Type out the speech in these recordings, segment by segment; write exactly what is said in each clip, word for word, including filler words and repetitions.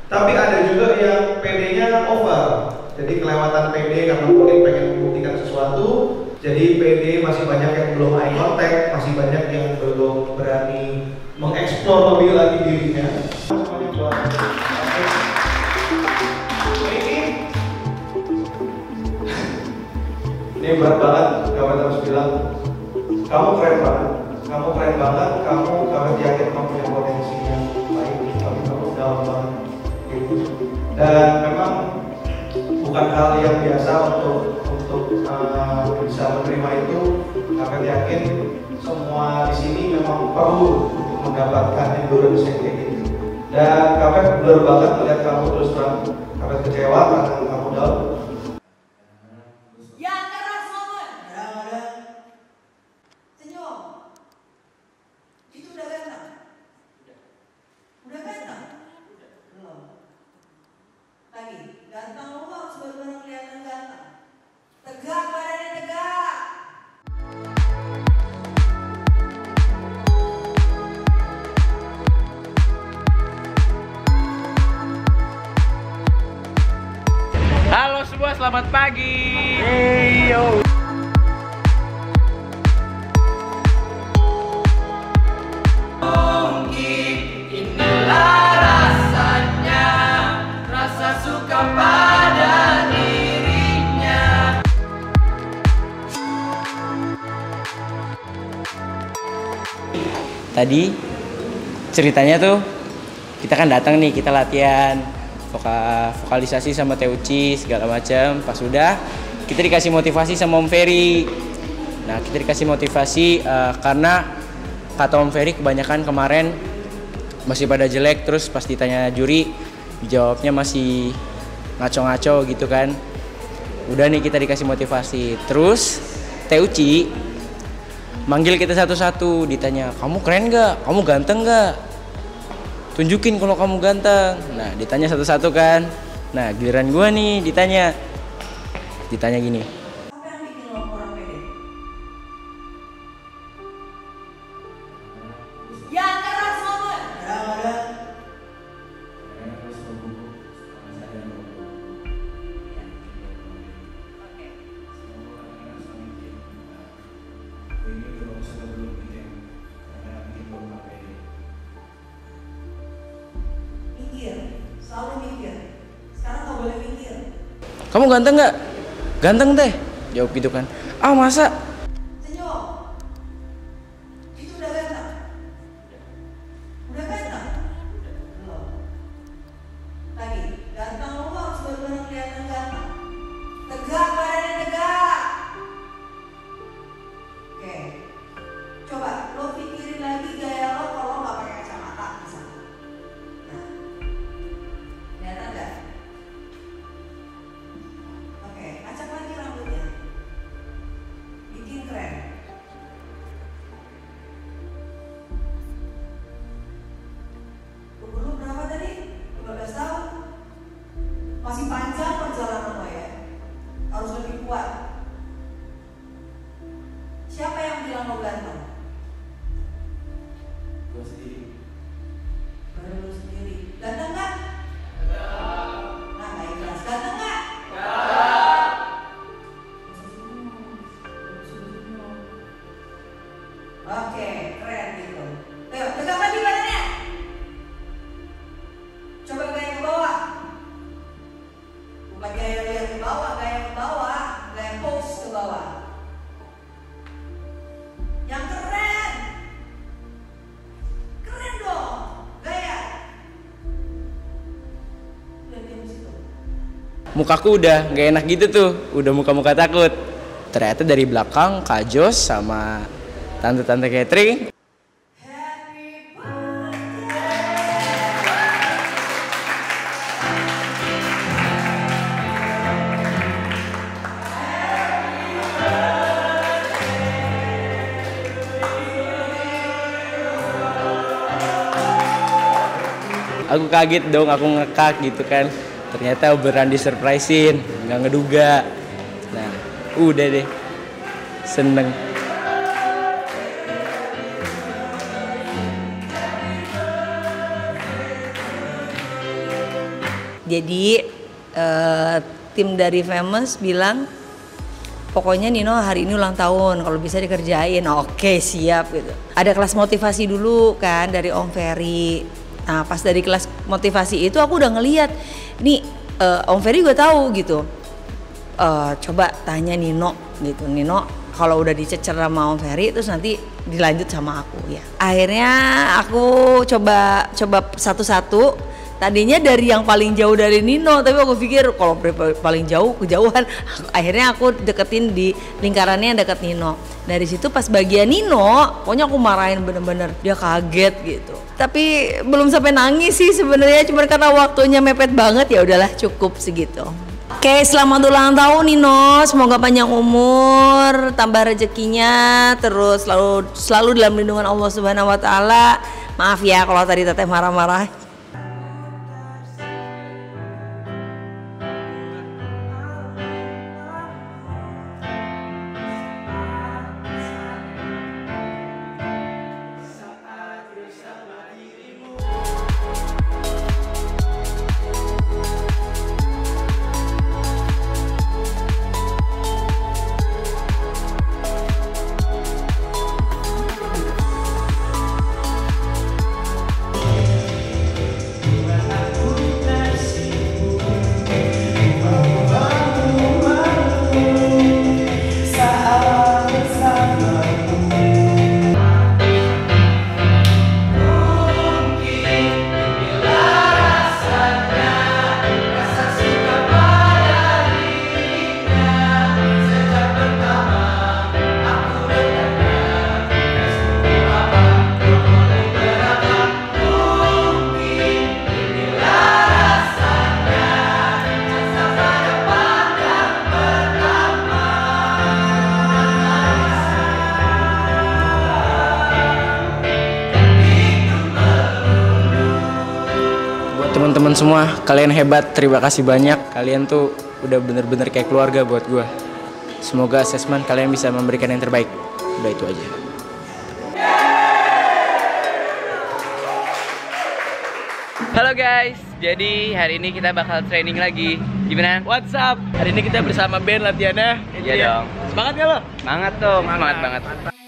Tapi ada juga yang P D-nya over. Jadi kelewatan P D karena mungkin pengen membuktikan sesuatu. Jadi P D masih banyak yang belum eye contact, masih banyak yang belum berani mengeksplor lebih lagi dirinya. Ini ini berat banget, kamu harus bilang kamu keren banget, kamu keren banget, kamu kamu yakin kamu punya potensi yang baik, tapi kamu dalam banget gitu. Dan memang bukan hal yang biasa untuk untuk uh, bisa menerima itu. Kami yakin semua di sini memang perlu untuk mendapatkan endurance yang kayak gitu. Dan kami benar banget melihat kamu terus terang, kami kecewa karena kamu down. Yang keras ngomong, kadang-kadang senyum. Itu udah ganteng? Udah ganteng? Belum. Lagi, ganteng lu harus benar-benar kelihatan ganteng. Tegak, badannya tegak. Halo semua, selamat pagi. Hey, yo. Mungkin inilah rasanya, rasa suka pada dirinya. Tadi ceritanya tuh kita kan datang nih, kita latihan Voka, vokalisasi sama Teuci segala macam. Pas udah kita dikasih motivasi sama Om Ferry. Nah kita dikasih motivasi uh, karena kata Om Ferry kebanyakan kemarin masih pada jelek, terus pas ditanya juri dijawabnya masih ngaco-ngaco gitu kan. Udah nih kita dikasih motivasi. Terus Teuci manggil kita satu-satu, ditanya kamu keren gak? Kamu ganteng gak? Tunjukin kalau kamu ganteng. Nah ditanya satu-satu kan. Nah giliran gua nih ditanya. Ditanya gini. Apa yang bikin lo kurang pede? Yang keras ngomong, kadang-kadang mikir, selalu mikir. Sekarang gak boleh mikir. Kamu ganteng nggak? Ganteng teh. Jawab gitu kan. Ah masa? Senyum. Itu udah ganteng? Udah ganteng? Belum. Lagi, ganteng lu harus benar-benar kelihatan ganteng. Tegak, badannya tegak. Oke. Coba lo pikirin lagi gaya lo kalau nggak pakai kacamata misalnya. Nah, kelihatan nggak? Oke, acak lagi rambutnya. Bikin keren. Umur lu berapa tadi? lima belas tahun? Masih panjang perjalanan lo ya. Harus lebih kuat. Siapa yang bilang lo ganteng? Gua sendiri. Baru lo sendiri. Ganteng nggak? Nah, nggak ikhlas. Ganteng nggak? Oke, keren gitu. Ayo, tegak lagi badannya. Coba gaya ke bawah. Bukan gaya lihat ke bawah, gaya ke bawah, gaya pose ke bawah. Yang keren. Keren dong. Gaya. Lihat dia di situ. Mukaku udah nggak enak gitu tuh. Udah muka-muka takut. Ternyata dari belakang Kak Jos sama tante-tante catering. Happy birthday. Aku kaget dong, aku ngekak gitu kan. Ternyata beneran disurprisein, nggak ngeduga. Nah, udah deh, seneng. Jadi uh, tim dari Famous bilang pokoknya Nino hari ini ulang tahun, kalau bisa dikerjain. Oke, siap gitu. Ada kelas motivasi dulu kan dari Om Ferry. Nah, pas dari kelas motivasi itu aku udah ngeliat, nih uh, Om Ferry gue tahu gitu. Uh, coba tanya Nino gitu. Nino kalau udah dicecer sama Om Ferry terus nanti dilanjut sama aku ya. Akhirnya aku coba coba satu-satu. Tadinya dari yang paling jauh dari Nino, tapi aku pikir kalau paling jauh kejauhan. Akhirnya aku deketin di lingkarannya yang deket Nino. Dari situ pas bagian Nino, pokoknya aku marahin bener-bener, dia kaget gitu. Tapi belum sampai nangis sih sebenarnya, cuma karena waktunya mepet banget ya udahlah cukup segitu. Oke, selamat ulang tahun Nino, semoga panjang umur, tambah rezekinya, terus selalu selalu dalam lindungan Allah Subhanahu Wa Taala. Maaf ya kalau tadi teteh marah-marah. Teman-teman semua, kalian hebat, terima kasih banyak. Kalian tuh udah bener-bener kayak keluarga buat gue. Semoga asesmen kalian bisa memberikan yang terbaik. Udah itu aja. Halo guys, jadi hari ini kita bakal training lagi. Gimana? What's up? Hari ini kita bersama band latihannya. Iya dong. Semangat gak lo? Semangat dong, semangat banget.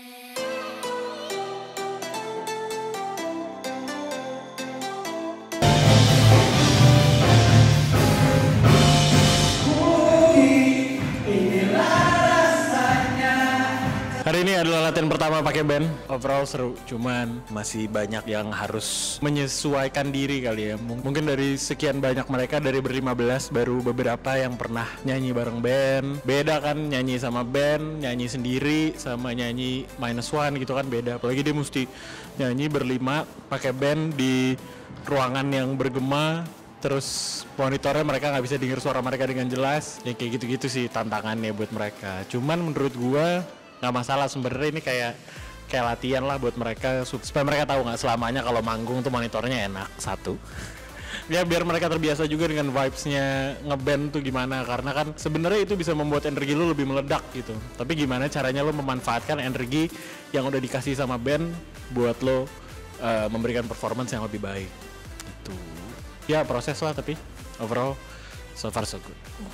Hari ini adalah latihan pertama pakai band. Overall seru, cuman masih banyak yang harus menyesuaikan diri kali ya. Mungkin dari sekian banyak mereka, dari berlima belas baru beberapa yang pernah nyanyi bareng band. Beda kan nyanyi sama band, nyanyi sendiri sama nyanyi minus one gitu kan beda. Apalagi dia mesti nyanyi berlima pakai band di ruangan yang bergema. Terus monitornya mereka nggak bisa dengar suara mereka dengan jelas. Ya kayak gitu-gitu sih tantangannya buat mereka. Cuman menurut gua nggak masalah sebenarnya, ini kayak kayak latihan lah buat mereka supaya mereka tahu nggak selamanya kalau manggung tuh monitornya enak satu. Ya biar mereka terbiasa juga dengan vibes-nya ngeband tuh gimana, karena kan sebenarnya itu bisa membuat energi lu lebih meledak gitu. Tapi gimana caranya lu memanfaatkan energi yang udah dikasih sama band buat lo uh, memberikan performance yang lebih baik gitu. Ya proses lah, tapi overall so far so good.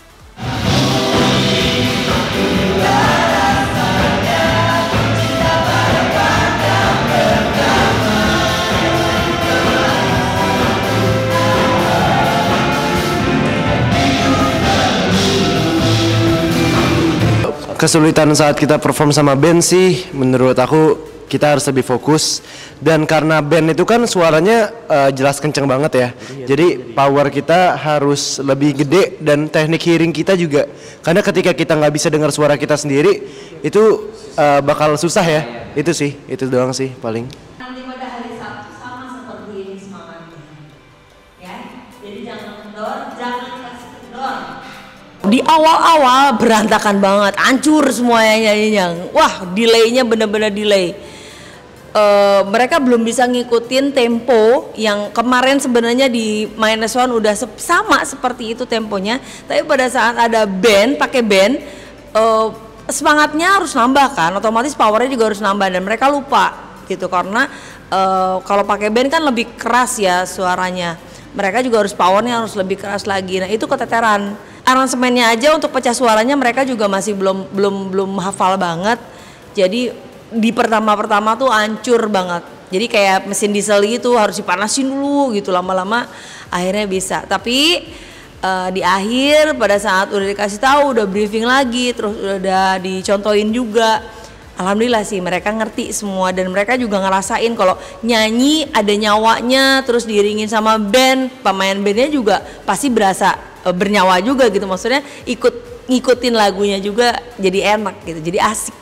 Kesulitan saat kita perform sama band sih menurut aku kita harus lebih fokus, dan karena band itu kan suaranya uh, jelas kenceng banget ya, jadi power kita harus lebih gede dan teknik hearing kita juga, karena ketika kita nggak bisa dengar suara kita sendiri itu uh, bakal susah ya. Itu sih, itu doang sih paling. Nanti pada hari Sabtu sama seperti ini semangatnya, ya. Jadi jangan kendor, jangan kasih kendor. Di awal-awal berantakan banget, hancur semuanya nyanyinya. Wah, delaynya bener-bener delay. Uh, mereka belum bisa ngikutin tempo yang kemarin sebenarnya di minus one udah se- sama seperti itu temponya. Tapi pada saat ada band, pakai band, uh, semangatnya harus nambah kan, otomatis powernya juga harus nambah, dan mereka lupa gitu karena uh, kalau pakai band kan lebih keras ya suaranya. mereka juga harus powernya harus lebih keras lagi. Nah itu keteteran. Aransemennya aja untuk pecah suaranya mereka juga masih belum belum belum hafal banget. Jadi di pertama-pertama tuh hancur banget. Jadi kayak mesin diesel gitu harus dipanasin dulu gitu, lama-lama akhirnya bisa. Tapi uh, di akhir pada saat udah dikasih tahu, udah briefing lagi, terus udah dicontohin juga. Alhamdulillah sih mereka ngerti semua dan mereka juga ngerasain kalau nyanyi ada nyawanya, terus diiringin sama band, pemain bandnya juga pasti berasa uh, bernyawa juga gitu, maksudnya ikut ngikutin lagunya juga jadi enak gitu, jadi asik.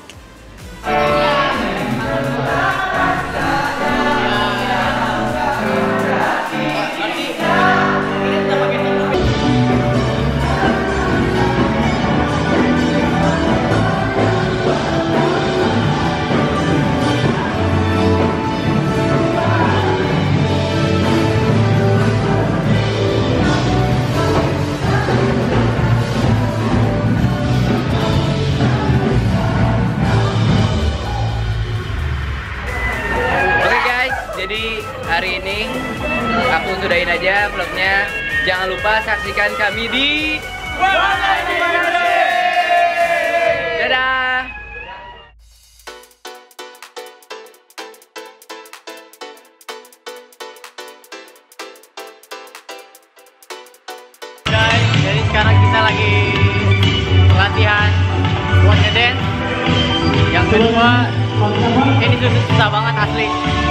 Jadi hari ini aku sudahin aja vlognya. Jangan lupa saksikan kami di dadah. Guys, jadi sekarang kita lagi latihan buat ngedance. Yang kedua, ini tuh susah banget asli.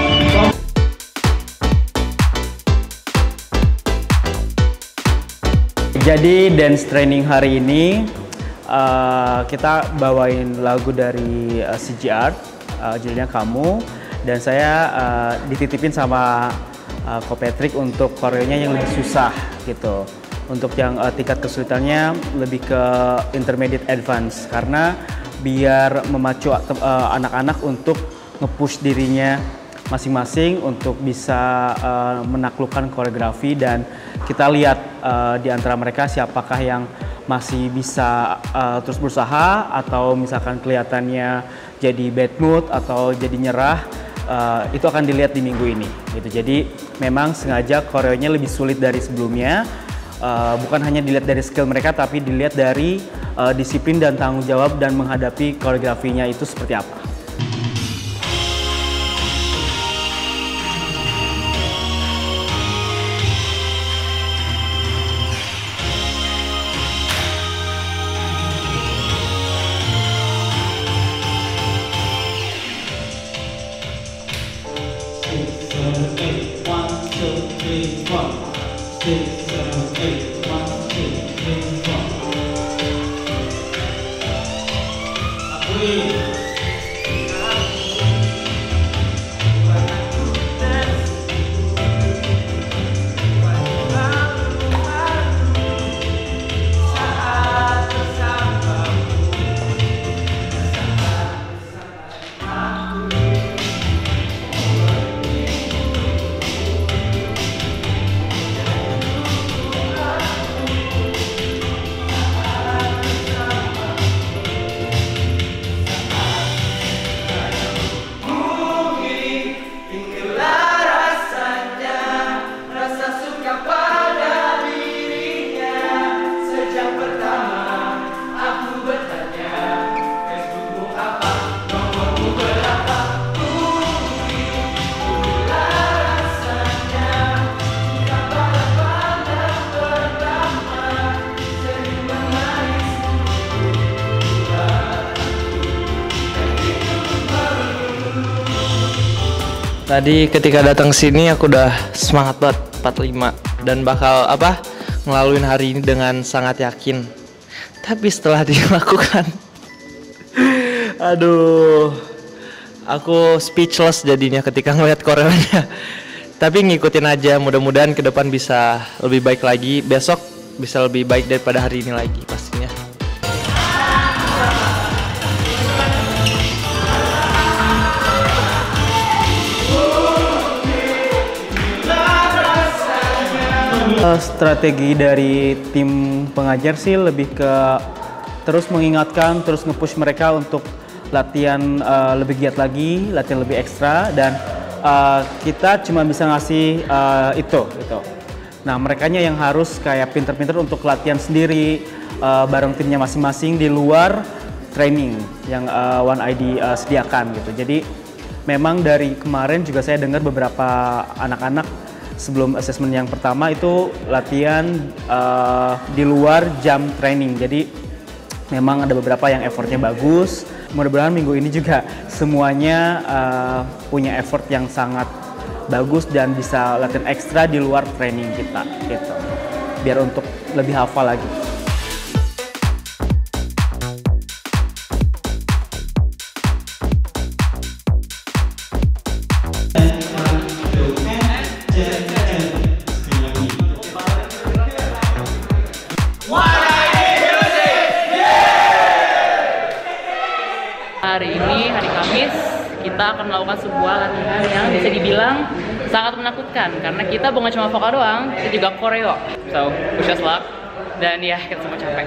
Jadi dance training hari ini uh, kita bawain lagu dari uh, C G Art, uh, judulnya Kamu, dan saya uh, dititipin sama uh, Ko Patrick untuk koreonya yang lebih susah gitu. Untuk yang uh, tingkat kesulitannya lebih ke intermediate advance karena biar memacu anak-anak uh, untuk nge-push dirinya masing-masing untuk bisa uh, menaklukkan koreografi, dan kita lihat uh, di antara mereka siapakah yang masih bisa uh, terus berusaha atau misalkan kelihatannya jadi bad mood atau jadi nyerah. Uh, itu akan dilihat di minggu ini gitu. Jadi memang sengaja koreonya lebih sulit dari sebelumnya, uh, bukan hanya dilihat dari skill mereka tapi dilihat dari uh, disiplin dan tanggung jawab dan menghadapi koreografinya itu seperti apa. Tadi ketika datang sini aku udah semangat banget empat puluh lima dan bakal apa ngelaluin hari ini dengan sangat yakin. Tapi setelah dilakukan, aduh, aku speechless jadinya ketika ngeliat koreonya. Tapi ngikutin aja, mudah-mudahan ke depan bisa lebih baik lagi. Besok bisa lebih baik daripada hari ini lagi pastinya. Strategi dari tim pengajar sih lebih ke terus mengingatkan, terus nge-push mereka untuk latihan uh, lebih giat lagi, latihan lebih ekstra, dan uh, kita cuma bisa ngasih uh, itu, itu. Nah, merekanya yang harus kayak pinter-pinter untuk latihan sendiri uh, bareng timnya masing-masing di luar training yang uh, One I D uh, sediakan gitu. Jadi memang dari kemarin juga saya dengar beberapa anak-anak sebelum assessment yang pertama itu latihan uh, di luar jam training. Jadi memang ada beberapa yang effortnya bagus. Mudah-mudahan minggu ini juga semuanya uh, punya effort yang sangat bagus dan bisa latihan ekstra di luar training kita gitu. Biar untuk lebih hafal lagi. Hari ini, hari Kamis, kita akan melakukan sebuah latihan yang bisa dibilang sangat menakutkan karena kita bukan cuma vokal doang, kita juga koreo. So, wish us luck dan ya kita semua capek.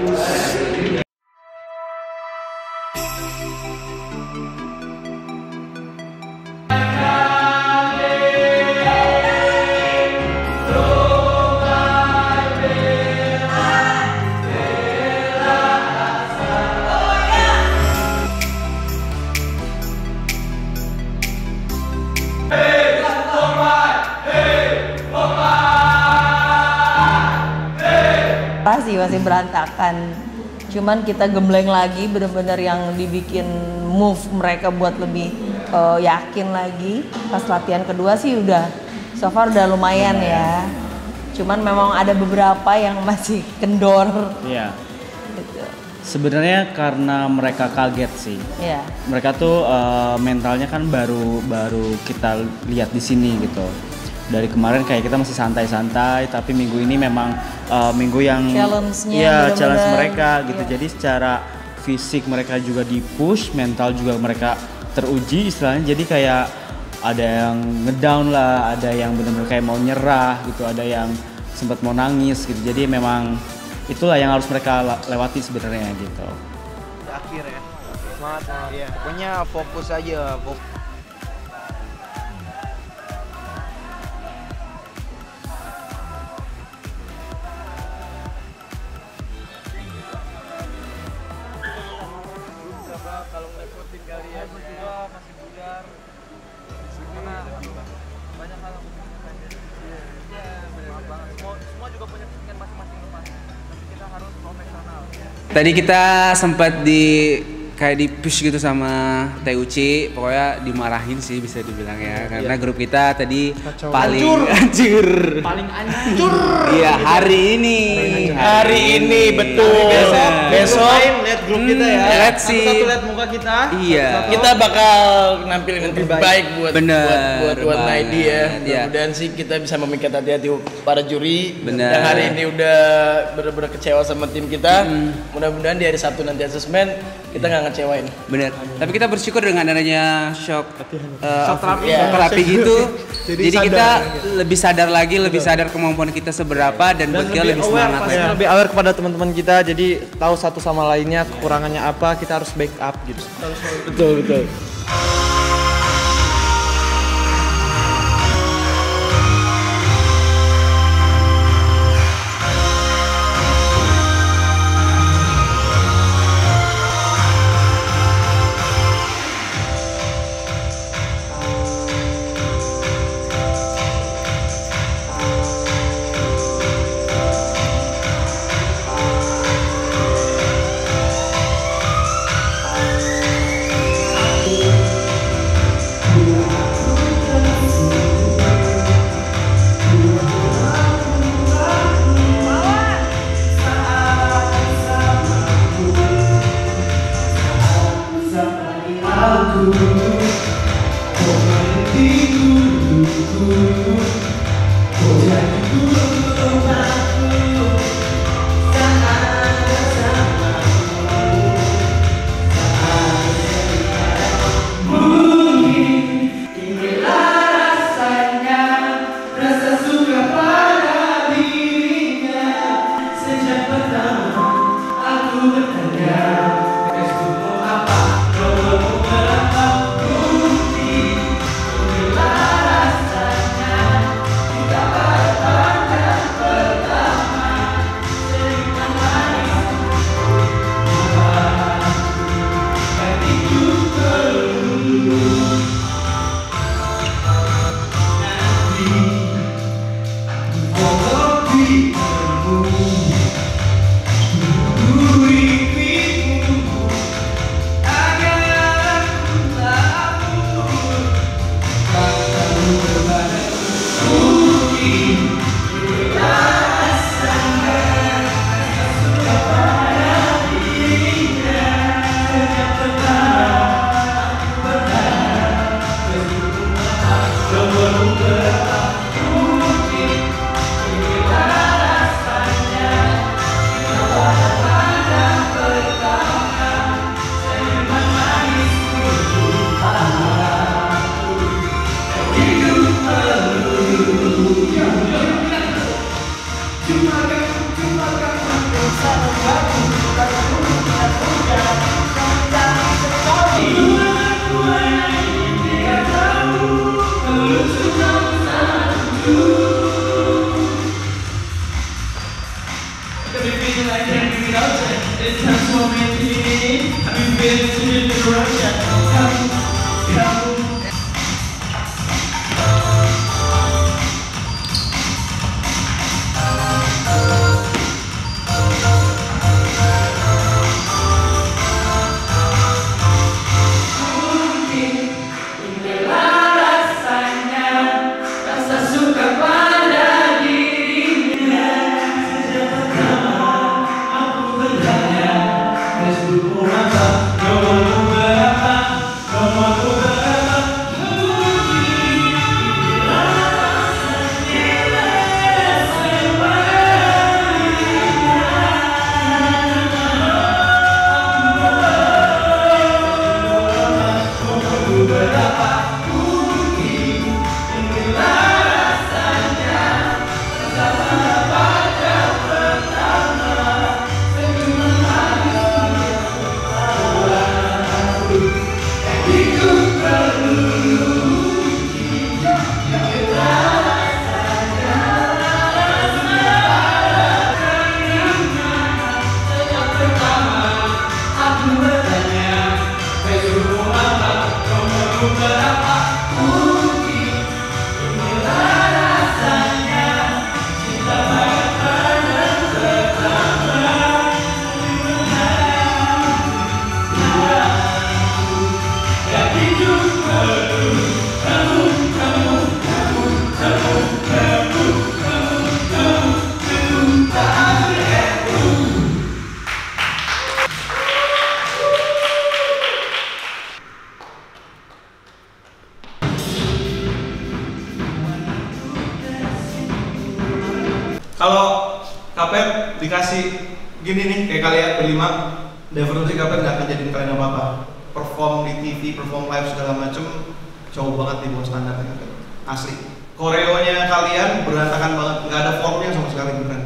Masih masih berantakan, cuman kita gembleng lagi, bener-bener yang dibikin move mereka buat lebih uh, yakin lagi. Pas latihan kedua sih udah so far udah lumayan ya, cuman memang ada beberapa yang masih kendor. Iya. Gitu. Sebenarnya karena mereka kaget sih. Iya. Mereka tuh uh, mentalnya kan baru baru kita lihat di sini gitu. Dari kemarin kayak kita masih santai-santai, tapi minggu ini memang uh, minggu yang challenge-nya ya bener-bener, challenge mereka gitu. iya. Jadi secara fisik mereka juga di-push, mental juga mereka teruji istilahnya. Jadi kayak ada yang ngedown lah, ada yang benar-benar kayak mau nyerah gitu, ada yang sempat mau nangis gitu. Jadi memang itulah yang harus mereka lewati sebenarnya gitu. Akhir ya. Semangat, semangat. Iya. Pokoknya fokus aja, fokus. Kalau ngeliatin kalian berdua masih bugar, gimana banyak hal yang iya benar banget. Semua, semua juga punya kepentingan masing-masing mas, tapi kita harus profesional. Tadi kita sempat di kayak di push gitu sama T U C, pokoknya dimarahin sih bisa dibilang ya, karena grup kita tadi Kacau. paling Hancur. hancur. Paling hancur. Iya hari ini. Hari ini betul. Besok, besok lihat grup kita ya. lihat sih. Satu-satu lihat muka kita. Iya. kita bakal nampilin yang terbaik buat Bener buat buat One I D ya. banget, iya. Mudah-mudahan sih kita bisa memikat hati-hati para juri Bener. yang hari ini udah benar-benar kecewa sama tim kita. Mudah-mudahan di hari Sabtu nanti asesmen kita nggak ngecewain. Bener. Tapi kita bersyukur dengan adanya shock, uh, Shock terapi. shock terapi gitu. Jadi Jadi, sadar, kita gitu. lebih sadar lagi, lebih sadar kemampuan kita seberapa dan, buat kita lebih semangat pasti lagi. lebih aware kepada teman-teman kita, jadi tahu satu sama lainnya kekurangannya apa, kita harus backup gitu. Betul betul. Kita Kalau Kapet dikasih gini nih kayak kalian berlima, definitely Kapet nggak akan jadiin kalian apa-apa. Perform di T V, perform live segala macem, jauh banget di bawah standar Kapet. Asli. Koreonya kalian berantakan banget, nggak ada formnya sama sekali beneran.